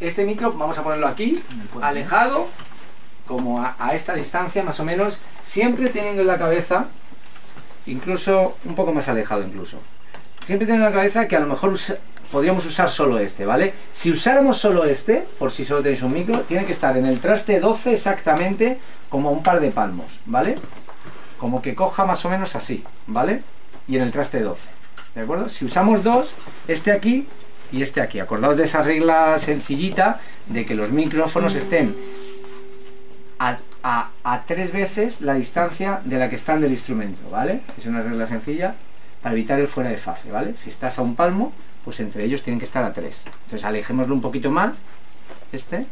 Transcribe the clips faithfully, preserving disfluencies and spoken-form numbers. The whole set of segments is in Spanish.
Este micro vamos a ponerlo aquí, alejado, como a, a esta distancia más o menos, siempre teniendo en la cabeza, incluso un poco más alejado incluso, siempre teniendo en la cabeza que a lo mejor usa, podríamos usar solo este, ¿vale? Si usáramos solo este, por si solo tenéis un micro, tiene que estar en el traste doce exactamente, como a un par de palmos, ¿vale? Como que coja más o menos así, ¿vale? Y en el traste doce, ¿de acuerdo? Si usamos dos, este aquí y este aquí. Acordaos de esa regla sencillita de que los micrófonos estén a, a, a tres veces la distancia de la que están del instrumento, ¿vale? Es una regla sencilla para evitar el fuera de fase, ¿vale? Si estás a un palmo, pues entre ellos tienen que estar a tres. Entonces alejémoslo un poquito más, este,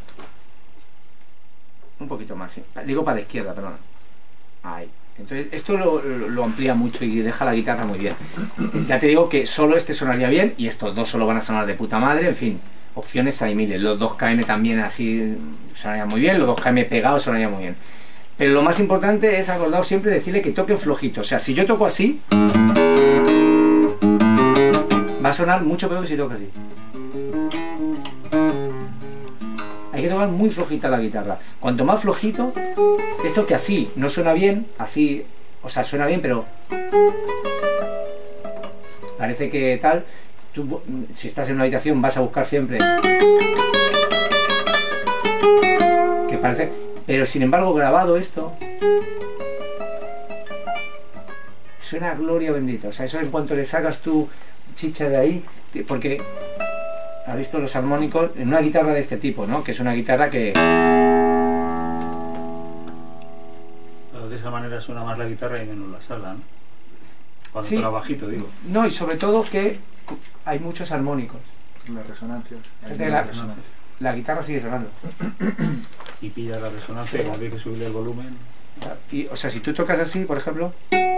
un poquito más, sí. Digo para la izquierda, perdón. Ahí. Entonces esto lo, lo amplía mucho y deja la guitarra muy bien. Ya te digo que solo este sonaría bien y estos dos solo van a sonar de puta madre, en fin, opciones hay miles. Los dos K M también así sonarían muy bien, los dos K M pegados sonarían muy bien. Pero lo más importante es, acordaos siempre, decirle que toquen flojito. O sea, si yo toco así, va a sonar mucho peor que si toco así. Hay que tocar muy flojita la guitarra. Cuanto más flojito, esto que así no suena bien, así, o sea, suena bien, pero parece que tal, tú, si estás en una habitación vas a buscar siempre que parece, pero sin embargo grabado esto suena a gloria bendita. O sea, eso en cuanto le sacas tu chicha de ahí, porque has visto los armónicos en una guitarra de este tipo, ¿no? Que es una guitarra que... Pero de esa manera suena más la guitarra y menos la sala, ¿no? Cuando sí, suena bajito, digo. No, y sobre todo que hay muchos armónicos. La resonancia. La, la, resonancia. La guitarra sigue sonando. Y pilla la resonancia, sí. Como hay que subirle el volumen. Y, o sea, si tú tocas así, por ejemplo,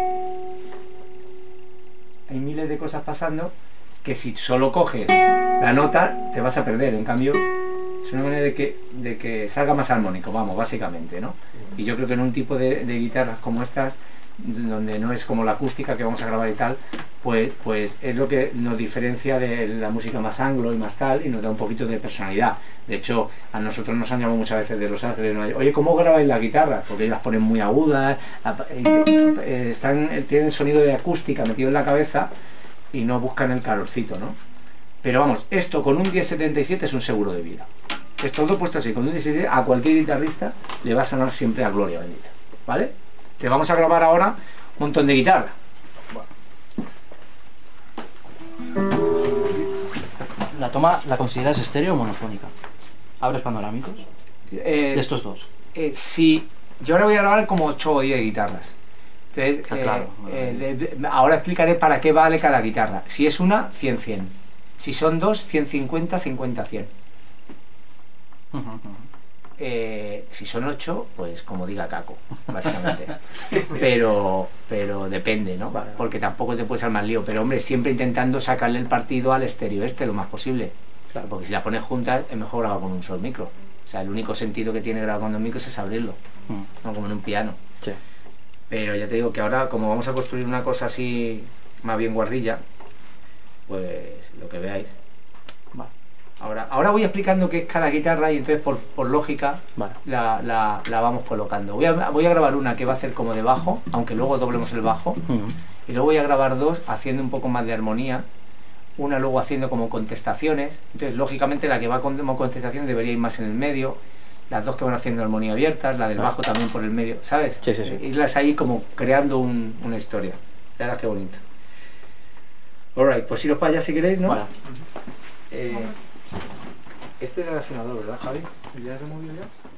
hay miles de cosas pasando que si solo coges la nota te vas a perder. En cambio es una manera de que, de que salga más armónico, vamos, básicamente, ¿no? Y yo creo que en un tipo de, de guitarras como estas, donde no es como la acústica que vamos a grabar y tal, pues, pues es lo que nos diferencia de la música más anglo y más tal, y nos da un poquito de personalidad. De hecho, a nosotros nos han llamado muchas veces de Los Ángeles, oye, ¿cómo grabáis las guitarras? Porque las ponen muy agudas, están, tienen sonido de acústica metido en la cabeza y no buscan el calorcito, ¿no? Pero vamos, esto con un diez setenta y siete es un seguro de vida. Esto todo puesto así, con un diez setenta y siete a cualquier guitarrista le va a sonar siempre a gloria bendita, ¿vale? Te vamos a grabar ahora un montón de guitarra. ¿La toma la consideras estéreo o monofónica? ¿Abres panorámicos? Eh, de estos dos. Eh, sí, yo ahora voy a grabar como ocho o diez guitarras. Entonces, ah, claro, eh, eh, de, de, ahora explicaré para qué vale cada guitarra. Si es una, cien cien. Si son dos, ciento cincuenta cincuenta cien. Uh -huh. Eh, si son ocho, pues como diga Caco, básicamente. Pero, pero depende, ¿no? Vale, porque tampoco te puedes armar lío. Pero hombre, siempre intentando sacarle el partido al estéreo este lo más posible. Claro, porque si las pones juntas es mejor grabar con un solo micro. O sea, el único sentido que tiene grabar con dos micros es abrirlo, mm. no como en un piano. Sí. Pero ya te digo que ahora, como vamos a construir una cosa así más bien guardilla, pues lo que veáis. Vale. Ahora, ahora voy explicando qué es cada guitarra y entonces por, por lógica vale. la, la, la vamos colocando. Voy a, voy a grabar una que va a hacer como de bajo, aunque luego doblemos el bajo, uh-huh. y luego voy a grabar dos haciendo un poco más de armonía, una luego haciendo como contestaciones. Entonces lógicamente la que va como contestación debería ir más en el medio, las dos que van haciendo armonía abiertas, la del bajo también por el medio, ¿sabes? Sí, sí, sí. Irlas ahí como creando un, una historia. Ya verás qué bonito. Alright, pues iros para allá si queréis, ¿no? Vale. Eh, este era el afinador, ¿verdad, Javi? ¿Ya se movió ya?